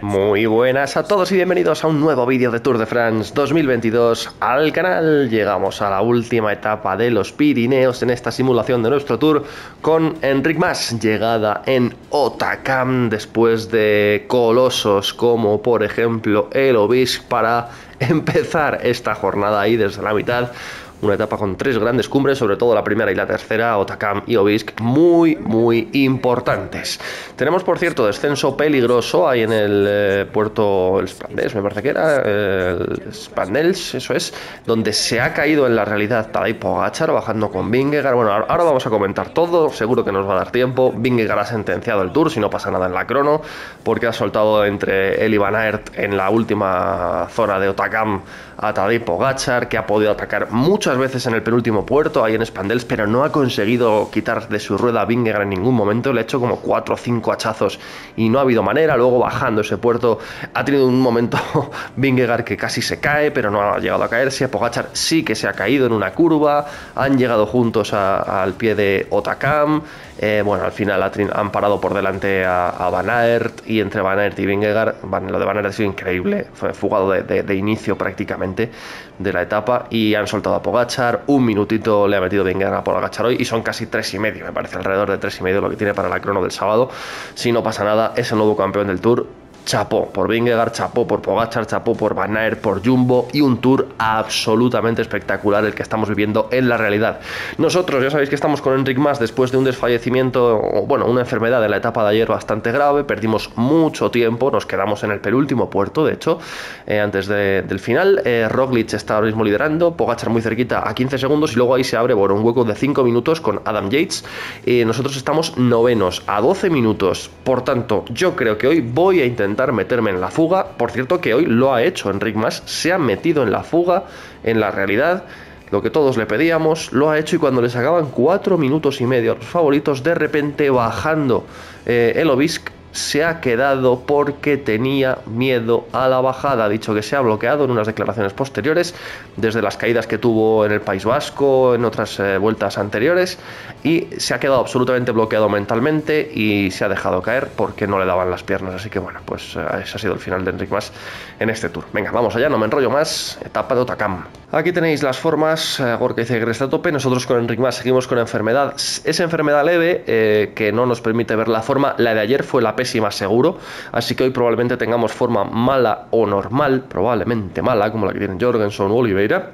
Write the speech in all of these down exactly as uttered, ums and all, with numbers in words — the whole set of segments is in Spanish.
Muy buenas a todos y bienvenidos a un nuevo vídeo de Tour de France dos mil veintidós al canal. Llegamos a la última etapa de los Pirineos en esta simulación de nuestro Tour con Enric Mas, llegada en Hautacam después de colosos como por ejemplo el Obisque para empezar esta jornada ahí desde la mitad. Una etapa con tres grandes cumbres, sobre todo la primera y la tercera, Hautacam y Obisque, muy, muy importantes. Tenemos, por cierto, descenso peligroso ahí en el eh, puerto el Spandels, me parece que era, eh, el Spandels, eso es, donde se ha caído en la realidad Tadej Pogačar bajando con Vingegaard. Bueno, ahora vamos a comentar todo, seguro que nos va a dar tiempo. Vingegaard ha sentenciado el Tour, si no pasa nada en la crono, porque ha soltado entre él y Van Aert en la última zona de Hautacam a Tadej Pogačar, que ha podido atacar muchas veces en el penúltimo puerto, ahí en Spandels, pero no ha conseguido quitar de su rueda a Vingegaard en ningún momento. Le ha hecho como cuatro o cinco hachazos y no ha habido manera. Luego bajando ese puerto ha tenido un momento Vingegaard que casi se cae, pero no ha llegado a caerse. Pogačar sí que se ha caído en una curva. Han llegado juntos a, al pie de Hautacam. Eh, bueno, al final han parado por delante a, a Van Aert, y entre Van Aert y Vingegaard, Van, lo de Van Aert ha sido increíble, fue fugado de, de, de inicio prácticamente de la etapa, y han soltado a Pogačar. Un minutito le ha metido Vingegaard a Pogačar hoy, y son casi tres y medio, me parece, alrededor de tres y medio lo que tiene para la crono del sábado. Si no pasa nada, es el nuevo campeón del Tour. Chapó por Vingegaard, chapó por Pogačar, chapó por Van Aert, por Jumbo, y un Tour absolutamente espectacular el que estamos viviendo en la realidad. Nosotros ya sabéis que estamos con Enric Mas después de un desfallecimiento, o bueno, una enfermedad de la etapa de ayer bastante grave. Perdimos mucho tiempo, nos quedamos en el penúltimo puerto, de hecho, eh, antes de, del final. eh, Roglic está ahora mismo liderando, Pogačar muy cerquita a quince segundos, y luego ahí se abre bueno, un hueco de cinco minutos con Adam Yates. Eh, nosotros estamos novenos a doce minutos, por tanto yo creo que hoy voy a intentar meterme en la fuga. Por cierto, que hoy lo ha hecho Enric Mas, se ha metido en la fuga, en la realidad, lo que todos le pedíamos, lo ha hecho. Y cuando le sacaban cuatro minutos y medio a los favoritos, de repente bajando eh, el Obisque, se ha quedado porque tenía miedo a la bajada. Ha dicho que se ha bloqueado en unas declaraciones posteriores, desde las caídas que tuvo en el País Vasco, en otras eh, vueltas anteriores, y se ha quedado absolutamente bloqueado mentalmente y se ha dejado caer porque no le daban las piernas. Así que bueno, pues eh, ese ha sido el final de Enric Mas en este Tour. Venga, vamos allá, no me enrollo más. Etapa de Hautacam. Aquí tenéis las formas. eh, Gorka dice que está a tope. Nosotros con Enric Mas seguimos con enfermedad. Esa enfermedad leve eh, que no nos permite ver la forma. La de ayer fue la pésima seguro, así que hoy probablemente tengamos forma mala o normal, probablemente mala, como la que tienen Jorgenson o Oliveira.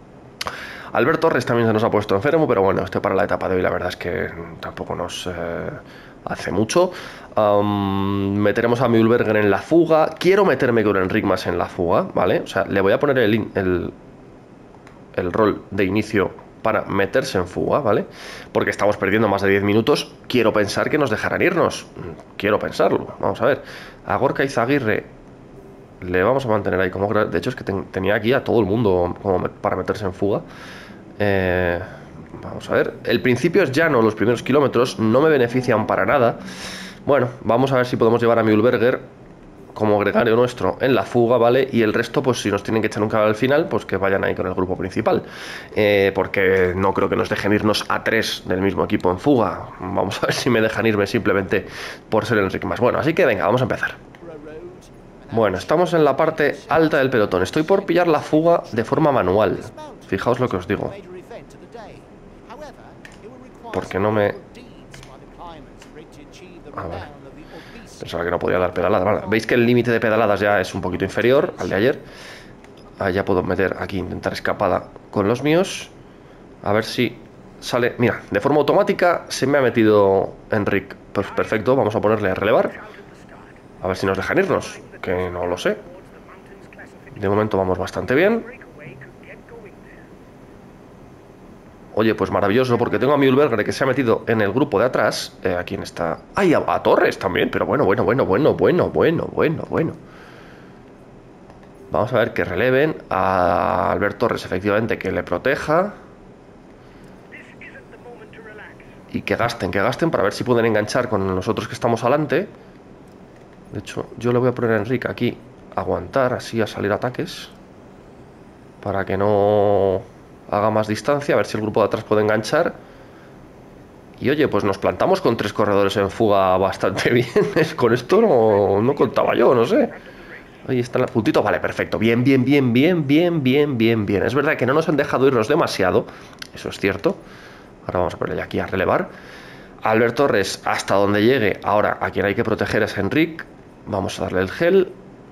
Albert Torres también se nos ha puesto enfermo, pero bueno, este para la etapa de hoy la verdad es que tampoco nos eh, hace mucho. Um, meteremos a Mühlberger en la fuga. Quiero meterme con Enric Mas en la fuga, ¿vale? O sea, le voy a poner el, el, el rol de inicio para meterse en fuga, ¿vale? Porque estamos perdiendo más de diez minutos. Quiero pensar que nos dejarán irnos. Quiero pensarlo. Vamos a ver. A Gorka Izaguirre le vamos a mantener ahí como... De hecho, es que ten, tenía aquí a todo el mundo como para meterse en fuga. Eh, vamos a ver. El principio es llano, los primeros kilómetros no me benefician para nada. Bueno, vamos a ver si podemos llevar a Mühlberger como gregario nuestro en la fuga, ¿vale? Y el resto, pues si nos tienen que echar un cable al final, pues que vayan ahí con el grupo principal, eh, porque no creo que nos dejen irnos a tres del mismo equipo en fuga. Vamos a ver si me dejan irme simplemente por ser Enric Mas. Bueno, así que venga, vamos a empezar. Bueno, estamos en la parte alta del pelotón. Estoy por pillar la fuga de forma manual. Fijaos lo que os digo, porque no me... A ver. Pensaba que no podía dar pedaladas. Vale. Veis que el límite de pedaladas ya es un poquito inferior al de ayer. Ah, ya puedo meter aquí, intentar escapada con los míos. A ver si sale. Mira, de forma automática se me ha metido Enric. Pues perfecto, vamos a ponerle a relevar. A ver si nos dejan irnos, que no lo sé. De momento vamos bastante bien. Oye, pues maravilloso, porque tengo a Mühlberger que se ha metido en el grupo de atrás. Eh, ¿A quién está? ¡Ay, a, a Torres también! Pero bueno, bueno, bueno, bueno, bueno, bueno, bueno, bueno. Vamos a ver que releven a Albert Torres, efectivamente, que le proteja. Y que gasten, que gasten para ver si pueden enganchar con nosotros que estamos adelante. De hecho, yo le voy a poner a Enric aquí a aguantar, así a salir ataques, para que no haga más distancia, a ver si el grupo de atrás puede enganchar Y oye, pues nos plantamos con tres corredores en fuga bastante bien. Con esto no, no contaba yo, no sé. Ahí está el puntito, vale, perfecto. Bien, bien, bien, bien, bien, bien, bien, bien. Es verdad que no nos han dejado irnos demasiado, eso es cierto. Ahora vamos a ponerle aquí a relevar. Albert Torres, hasta donde llegue. Ahora, a quien hay que proteger es Enric. Vamos a darle el gel.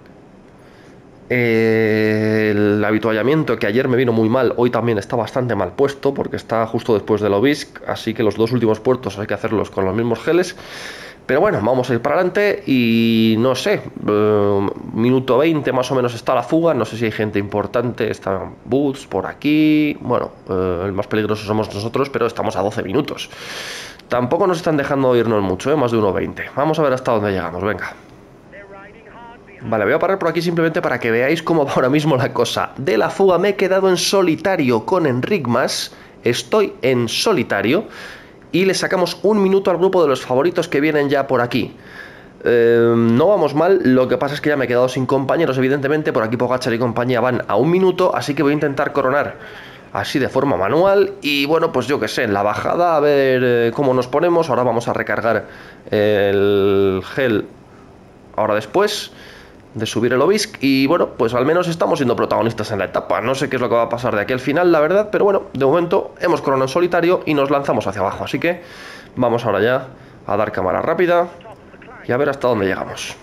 Eh, el habituallamiento, que ayer me vino muy mal, hoy también está bastante mal puesto, porque está justo después del Obisc, así que los dos últimos puertos hay que hacerlos con los mismos geles. Pero bueno, vamos a ir para adelante y no sé, eh, minuto veinte más o menos está la fuga, no sé si hay gente importante, están Boots por aquí, bueno, eh, el más peligroso somos nosotros, pero estamos a doce minutos. Tampoco nos están dejando irnos mucho, ¿eh? Más de uno veinte. Vamos a ver hasta dónde llegamos, venga. Vale, voy a parar por aquí simplemente para que veáis cómo va ahora mismo la cosa. De la fuga me he quedado en solitario con Enric Mas, estoy en solitario y le sacamos un minuto al grupo de los favoritos que vienen ya por aquí. Eh, no vamos mal, lo que pasa es que ya me he quedado sin compañeros, evidentemente. Por aquí Pogačar y compañía van a un minuto, así que voy a intentar coronar así de forma manual. Y bueno, pues yo que sé, en la bajada a ver eh, cómo nos ponemos. Ahora vamos a recargar el gel ahora después de subir el Obisc. Y bueno, pues al menos estamos siendo protagonistas en la etapa. No sé qué es lo que va a pasar de aquí al final, la verdad, pero bueno, de momento hemos coronado en solitario y nos lanzamos hacia abajo. Así que vamos ahora ya a dar cámara rápida y a ver hasta dónde llegamos.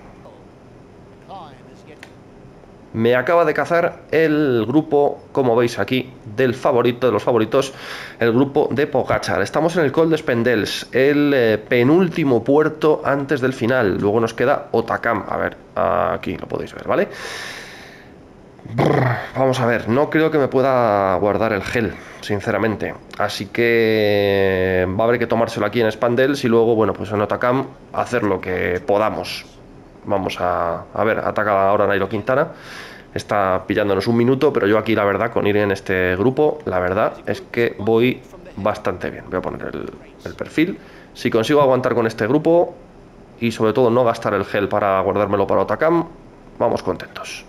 Me acaba de cazar el grupo, como veis aquí, del favorito, de los favoritos, el grupo de Pogačar. Estamos en el Col de Spendels, el eh, penúltimo puerto antes del final. Luego nos queda Otakam. A ver, aquí lo podéis ver, ¿vale? Brr, vamos a ver, no creo que me pueda guardar el gel, sinceramente. Así que va a haber que tomárselo aquí en Spendels y luego, bueno, pues en Otakam hacer lo que podamos. Vamos a, a ver, ataca ahora Nairo Quintana. Está pillándonos un minuto, pero yo aquí la verdad con ir en este grupo, la verdad es que voy bastante bien. Voy a poner el, el perfil. Si consigo aguantar con este grupo y sobre todo no gastar el gel para guardármelo para Otakam, vamos contentos.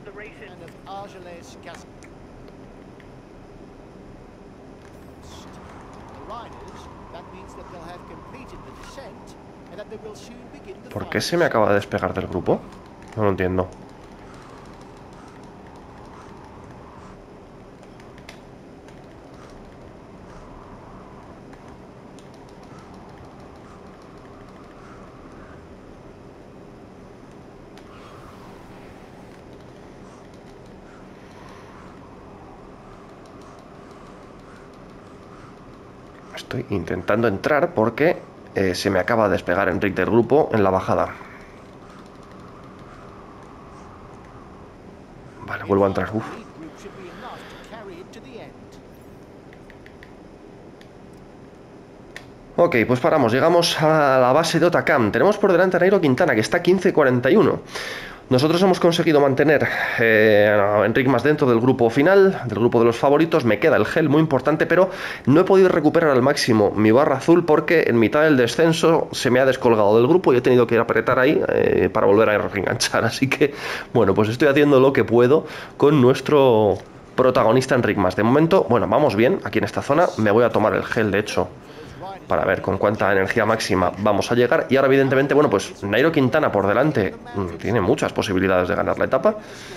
¿Por qué se me acaba de despegar del grupo? No lo entiendo. Estoy intentando entrar porque eh, se me acaba de despegar Enric del grupo en la bajada. Vale, vuelvo a entrar. Uf. Ok, pues paramos, llegamos a la base de Otakam. Tenemos por delante a Nairo Quintana, que está quince cuarenta y uno. Nosotros hemos conseguido mantener eh, a Enric Mas dentro del grupo final, del grupo de los favoritos. Me queda el gel, muy importante, pero no he podido recuperar al máximo mi barra azul porque en mitad del descenso se me ha descolgado del grupo y he tenido que ir a apretar ahí eh, para volver a reenganchar. Así que, bueno, pues estoy haciendo lo que puedo con nuestro protagonista Enric Mas. De momento, bueno, vamos bien aquí en esta zona. Me voy a tomar el gel, de hecho, para ver con cuánta energía máxima vamos a llegar. Y ahora evidentemente, bueno, pues Nairo Quintana por delante mmm, tiene muchas posibilidades de ganar la etapa.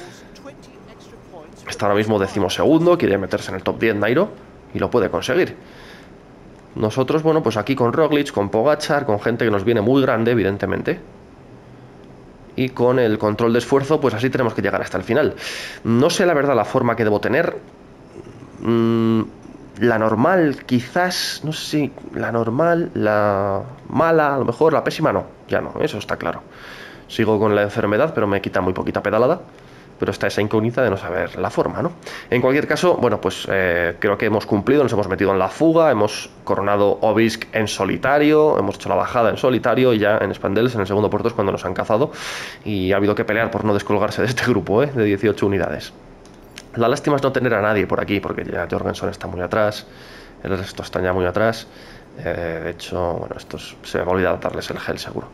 Está ahora mismo decimosegundo, quiere meterse en el top diez Nairo y lo puede conseguir. Nosotros, bueno, pues aquí con Roglic, con Pogačar, con gente que nos viene muy grande, evidentemente. Y con el control de esfuerzo, pues así tenemos que llegar hasta el final. No sé la verdad la forma que debo tener. Mmm... La normal, quizás, no sé si la normal, la mala, a lo mejor la pésima no, ya no, eso está claro. Sigo con la enfermedad, pero me quita muy poquita pedalada, pero está esa incógnita de no saber la forma, ¿no? En cualquier caso, bueno, pues eh, creo que hemos cumplido, nos hemos metido en la fuga, hemos coronado Obisc en solitario, hemos hecho la bajada en solitario y ya en Spendels, en el segundo puerto, es cuando nos han cazado y ha habido que pelear por no descolgarse de este grupo, ¿eh? De dieciocho unidades. La lástima es no tener a nadie por aquí, porque ya Jorgensen está muy atrás, el resto están ya muy atrás. Eh, de hecho, bueno, estos se me va a olvidar darles el gel seguro.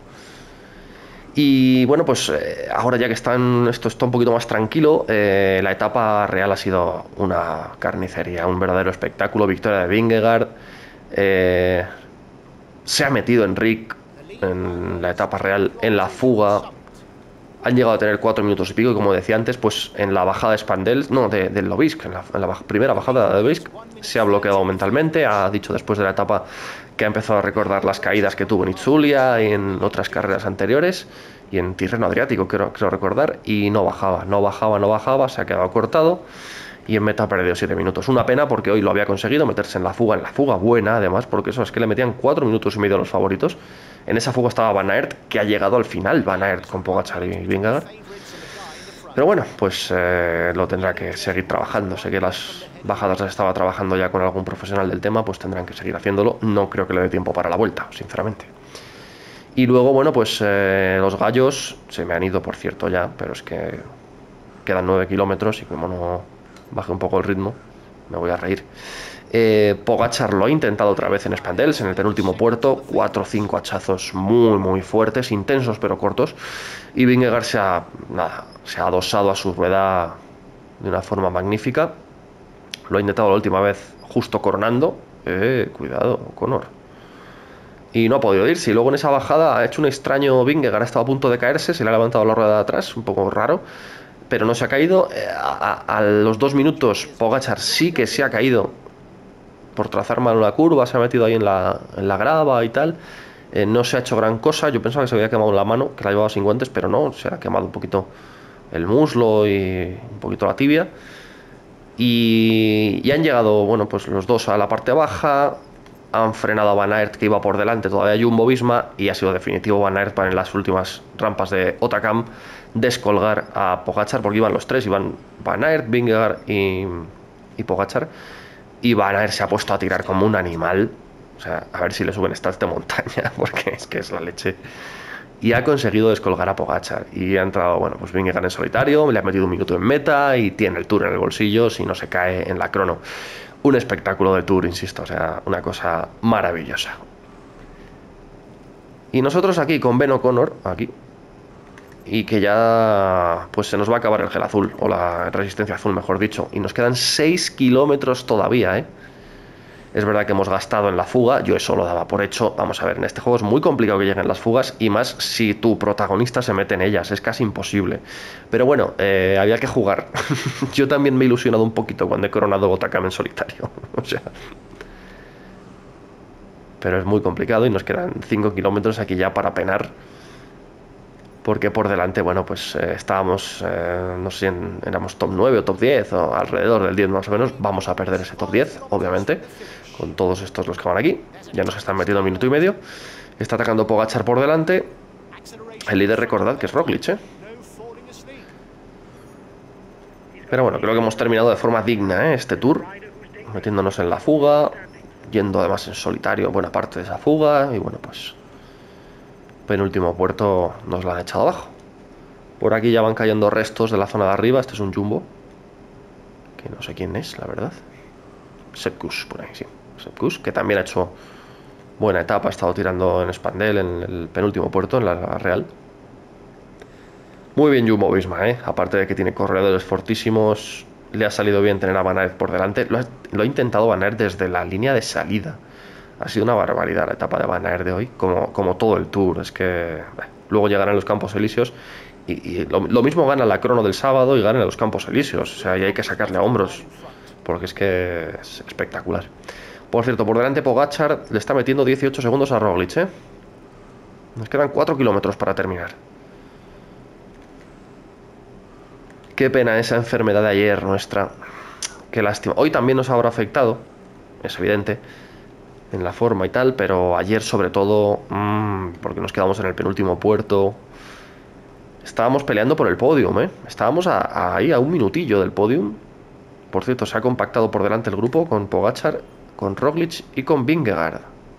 Y bueno, pues eh, ahora ya que están, esto está un poquito más tranquilo, eh, la etapa real ha sido una carnicería, un verdadero espectáculo. Victoria de Vingegaard, eh, Se ha metido Enric en la etapa real, en la fuga. Han llegado a tener cuatro minutos y pico, y como decía antes, pues en la bajada de Spandel, no, de, del Lobisk, en la, en la baj primera bajada de Lobisk, se ha bloqueado mentalmente. Ha dicho después de la etapa que ha empezado a recordar las caídas que tuvo en Itzulia y en otras carreras anteriores, y en Tirreno Adriático, creo, creo recordar, y no bajaba, no bajaba, no bajaba, se ha quedado cortado. Y en meta ha perdido siete minutos. Una pena, porque hoy lo había conseguido, meterse en la fuga, en la fuga buena además, porque eso es que le metían cuatro minutos y medio a los favoritos. En esa fuga estaba Van Aert, que ha llegado al final, Van Aert con Pogačar y Vingegaard. Pero bueno, pues eh, lo tendrá que seguir trabajando. Sé que las bajadas las estaba trabajando ya con algún profesional del tema, pues tendrán que seguir haciéndolo. No creo que le dé tiempo para la vuelta, sinceramente. Y luego, bueno, pues eh, los gallos se me han ido, por cierto, ya, pero es que quedan nueve kilómetros y como no baje un poco el ritmo, me voy a reír. Eh, Pogačar lo ha intentado otra vez en Spandels, en el penúltimo puerto, cuatro o cinco hachazos muy muy fuertes, intensos pero cortos, y Vingegaard se ha, nada, se ha adosado a su rueda de una forma magnífica. Lo ha intentado la última vez justo coronando, eh, cuidado, Conor, y no ha podido irse. Y luego en esa bajada ha hecho un extraño Vingegaard, ha estado a punto de caerse, se le ha levantado la rueda de atrás, un poco raro, pero no se ha caído. A, a, a los dos minutos Pogačar sí que se ha caído por trazar mal una curva, se ha metido ahí en la, en la grava y tal. Eh, no se ha hecho gran cosa. Yo pensaba que se había quemado la mano, que la llevaba sin guantes, pero no, se ha quemado un poquito el muslo y un poquito la tibia. Y, y han llegado, bueno, pues los dos a la parte baja. Han frenado a Van Aert, que iba por delante todavía Jumbo-Visma, y ha sido definitivo Van Aert para en las últimas rampas de Otakam descolgar a Pogačar, porque iban los tres, iban Van Aert, Vingegaard y, y Pogačar. Y Van Aert se ha puesto a tirar como un animal. O sea, a ver si le suben stats de montaña, porque es que es la leche. Y ha conseguido descolgar a Pogačar. Y ha entrado, bueno, pues Vingegaard en solitario, le ha metido un minuto en meta y tiene el Tour en el bolsillo si no se cae en la crono. Un espectáculo de Tour, insisto, o sea, una cosa maravillosa. Y nosotros aquí con Ben O'Connor, aquí, y que ya pues se nos va a acabar el gel azul, o la resistencia azul, mejor dicho, y nos quedan seis kilómetros todavía, ¿eh? Es verdad que hemos gastado en la fuga, yo eso lo daba por hecho. Vamos a ver, en este juego es muy complicado que lleguen las fugas, y más si tu protagonista se mete en ellas, es casi imposible. Pero bueno, eh, había que jugar. Yo también me he ilusionado un poquito cuando he coronado Otakam en solitario. O sea, pero es muy complicado y nos quedan cinco kilómetros aquí ya para penar. Porque por delante, bueno, pues eh, estábamos, eh, no sé si en, éramos top nueve o top diez, o alrededor del diez más o menos. Vamos a perder ese top diez, obviamente, con todos estos los que van aquí. Ya nos están metiendo un minuto y medio. Está atacando Pogačar por delante. El líder, recordad que es Roglic, ¿eh? Pero bueno, creo que hemos terminado de forma digna, ¿eh? Este tour, metiéndonos en la fuga, yendo además en solitario buena parte de esa fuga. Y bueno, pues penúltimo puerto nos la han echado abajo. Por aquí ya van cayendo restos de la zona de arriba. Este es un Jumbo, que no sé quién es, la verdad. Sepp Kuss, por ahí, sí. Sepp Kuss, que también ha hecho buena etapa. Ha estado tirando en Spandel, en el penúltimo puerto, en la Real. Muy bien Jumbo-Visma, ¿eh? Aparte de que tiene corredores fortísimos, le ha salido bien tener a Van Aert por delante. Lo ha, lo ha intentado Van Aert desde la línea de salida. Ha sido una barbaridad la etapa de Van Aert de hoy, como, como todo el Tour. Es que bah, luego llegarán los Campos Elíseos y, y lo, lo mismo gana la crono del sábado y gana los Campos Elíseos. O sea, y hay que sacarle a hombros, porque es que es espectacular. Por cierto, por delante Pogačar le está metiendo dieciocho segundos a Roglic, ¿eh? Nos quedan cuatro kilómetros para terminar. Qué pena esa enfermedad de ayer nuestra. Qué lástima. Hoy también nos habrá afectado, es evidente, en la forma y tal, pero ayer sobre todo, mmm, porque nos quedamos en el penúltimo puerto. Estábamos peleando por el podium, ¿eh? Estábamos a, a, ahí a un minutillo del podium. Por cierto, se ha compactado por delante el grupo con Pogačar, con Roglic y con Vingegaard.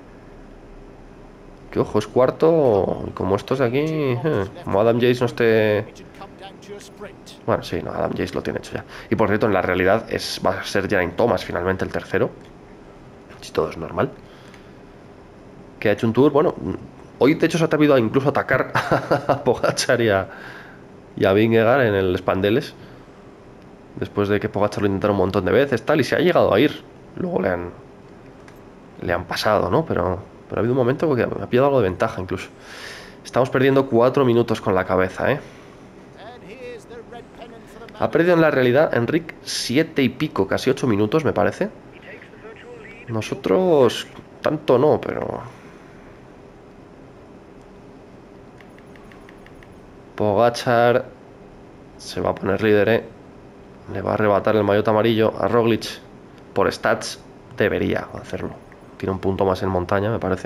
Que ojo, es cuarto. Y como estos de aquí, eh, como Adam Yates no esté... Bueno, sí, no, Adam Yates lo tiene hecho ya. Y por cierto, en la realidad es, va a ser Geraint Thomas finalmente el tercero, si todo es normal. Que ha hecho un tour, bueno, hoy de hecho se ha atrevido a incluso atacar a Pogačar y a, y a Vingegaard en el Spandeles, después de que Pogačar lo intentaron un montón de veces, tal, y se ha llegado a ir. Luego le han le han pasado, ¿no? Pero, Pero ha habido un momento que me ha pillado algo de ventaja incluso. Estamos perdiendo cuatro minutos con la cabeza, ¿eh? Ha perdido en la realidad Enric siete y pico, casi ocho minutos, me parece. Nosotros tanto no, pero... Pogačar se va a poner líder, ¿eh? Le va a arrebatar el maillot amarillo a Roglic. Por stats debería hacerlo. Tiene un punto más en montaña, me parece.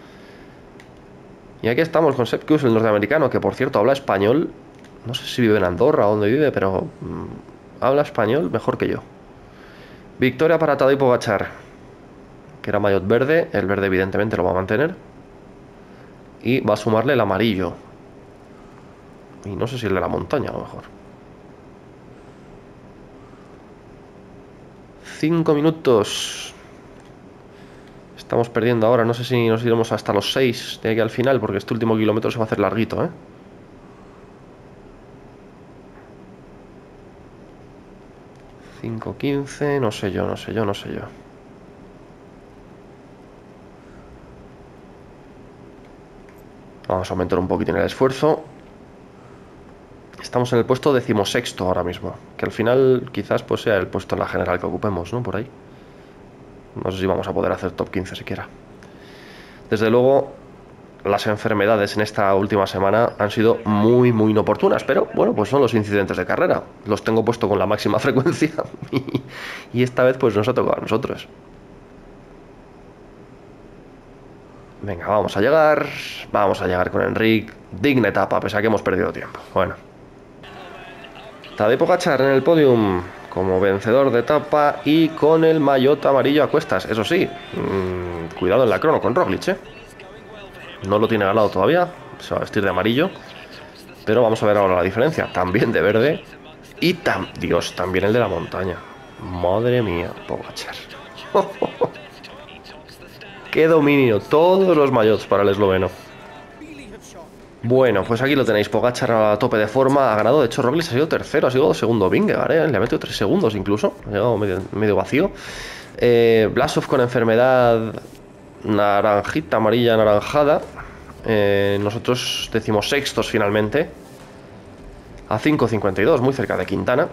Y aquí estamos con Sepp Kuss, el norteamericano, que por cierto habla español. No sé si vive en Andorra o donde vive, pero mmm, habla español mejor que yo. Victoria para Tadej Pogačar, que era maillot verde. El verde evidentemente lo va a mantener. Y va a sumarle el amarillo. Y no sé si el de la montaña a lo mejor. Cinco minutos. Estamos perdiendo ahora. No sé si nos iremos hasta los seis de aquí al final, porque este último kilómetro se va a hacer larguito, ¿eh? cinco quince, no sé yo, no sé yo, no sé yo. Vamos a aumentar un poquitín el esfuerzo. Estamos en el puesto decimosexto ahora mismo, que al final quizás pues sea el puesto en la general que ocupemos, ¿no? Por ahí. No sé si vamos a poder hacer top quince siquiera. Desde luego, las enfermedades en esta última semana han sido muy, muy inoportunas, pero bueno, pues son los incidentes de carrera. Los tengo puesto con la máxima frecuencia y, y esta vez pues nos ha tocado a nosotros. Venga, vamos a llegar, vamos a llegar con Enric. Digna etapa, pese a que hemos perdido tiempo. Bueno. Tadej Pogačar en el podium como vencedor de etapa y con el maillot amarillo a cuestas. Eso sí, mmm, cuidado en la crono con Roglic, ¿eh? No lo tiene ganado todavía, se va a vestir de amarillo. Pero vamos a ver ahora la diferencia. También de verde y tam Dios, también el de la montaña. Madre mía, Pogačar. ¡Qué dominio! Todos los maillots para el esloveno. Bueno, pues aquí lo tenéis. Pogačar a tope de forma. Ha ganado. De hecho, Roglic ha sido tercero. Ha sido segundo Vingegaard, ¿eh? Le ha metido tres segundos incluso. Ha llegado medio, medio vacío. Eh, Blasov con enfermedad naranjita, amarilla, anaranjada. Eh, nosotros decimos sextos finalmente. A cinco cincuenta y dos, muy cerca de Quintana.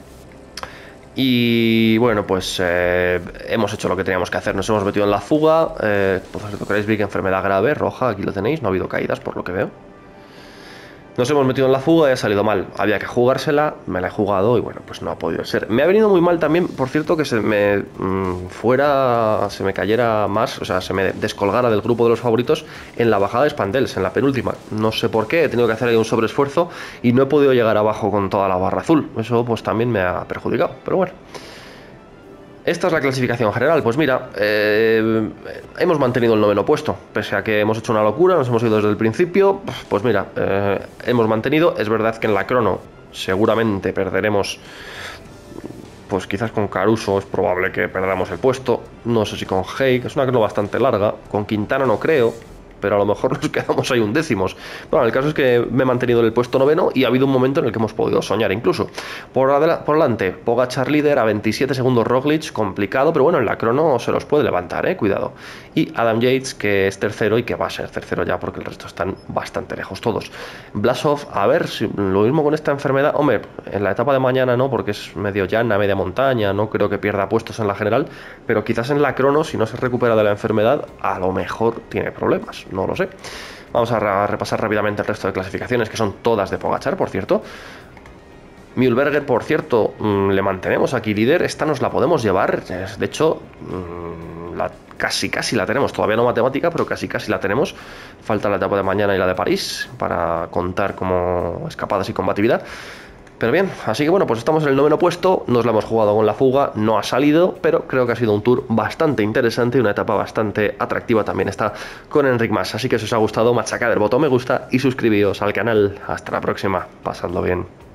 Y bueno, pues eh, hemos hecho lo que teníamos que hacer. Nos hemos metido en la fuga. Eh, por cierto, queréis ver que enfermedad grave, roja, aquí lo tenéis. No ha habido caídas por lo que veo. Nos hemos metido en la fuga y ha salido mal. Había que jugársela, me la he jugado y bueno, pues no ha podido ser. Me ha venido muy mal también, por cierto, que se me mmm, fuera, se me cayera más, o sea, se me descolgara del grupo de los favoritos en la bajada de Spandels, en la penúltima. No sé por qué, he tenido que hacer ahí un sobreesfuerzo y no he podido llegar abajo con toda la barra azul. Eso pues también me ha perjudicado, pero bueno. Esta es la clasificación general. Pues mira, eh, hemos mantenido el noveno puesto. Pese a que hemos hecho una locura, nos hemos ido desde el principio. Pues mira, eh, hemos mantenido. Es verdad que en la crono seguramente perderemos. Pues quizás con Caruso es probable que perdamos el puesto. No sé si con Haig, es una crono bastante larga. Con Quintana no creo, pero a lo mejor nos quedamos ahí un décimos. Bueno, el caso es que me he mantenido en el puesto noveno y ha habido un momento en el que hemos podido soñar incluso. Por, por delante, Pogačar líder a veintisiete segundos Roglic, complicado, pero bueno, en la crono se los puede levantar, eh, cuidado. Y Adam Yates, que es tercero y que va a ser tercero ya porque el resto están bastante lejos todos. Blasov, a ver, si lo mismo con esta enfermedad, hombre, en la etapa de mañana no, porque es medio llana, media montaña, no creo que pierda puestos en la general, pero quizás en la crono, si no se recupera de la enfermedad, a lo mejor tiene problemas. No lo sé. Vamos a repasar rápidamente el resto de clasificaciones, que son todas de Pogačar, por cierto. Mühlberger, por cierto, mmm, le mantenemos aquí líder. Esta nos la podemos llevar. De hecho, mmm, la, casi casi la tenemos. Todavía no matemática, pero casi casi la tenemos. Falta la etapa de mañana y la de París para contar como escapadas y combatividad. Pero bien, así que bueno, pues estamos en el noveno puesto, nos la hemos jugado con la fuga, no ha salido, pero creo que ha sido un tour bastante interesante y una etapa bastante atractiva también está con Enric Mas. Así que si os ha gustado, machacad el botón me gusta y suscribíos al canal. Hasta la próxima, pasadlo bien.